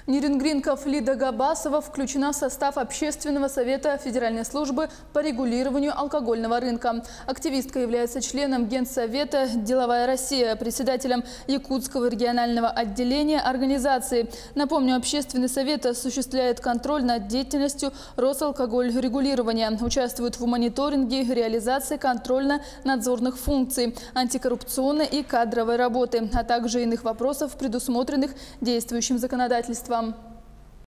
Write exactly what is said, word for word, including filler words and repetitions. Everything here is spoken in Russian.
Нирингринков Лида Габасова включена в состав Общественного совета Федеральной службы по регулированию алкогольного рынка. Активистка является членом Генсовета «Деловая Россия», председателем Якутского регионального отделения организации. Напомню, Общественный совет осуществляет контроль над деятельностью Росалкогольрегулирования, участвует в мониторинге реализации контрольно-надзорных функций, антикоррупционной и кадровой работы, а также иных вопросов, предусмотренных действующим законодательством.